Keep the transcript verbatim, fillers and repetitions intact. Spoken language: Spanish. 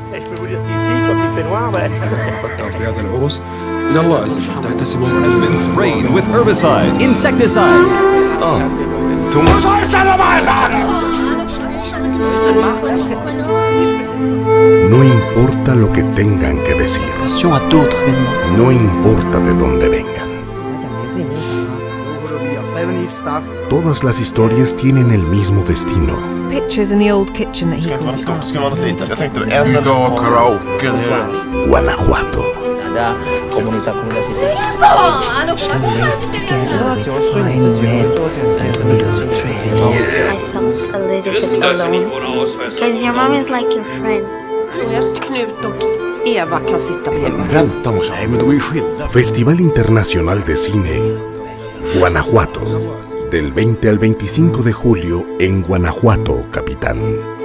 Has been sprayed with herbicides, insecticides. Oh, Thomas. No importa lo que tengan que decir. No importa de dónde vengan. Todas las historias tienen el mismo destino. Pictures in the old kitchen that he calls Guanajuato. Because your mom is like your friend. Festival Internacional de Cine, Guanajuato, del veinte al veinticinco de julio en Guanajuato, capital.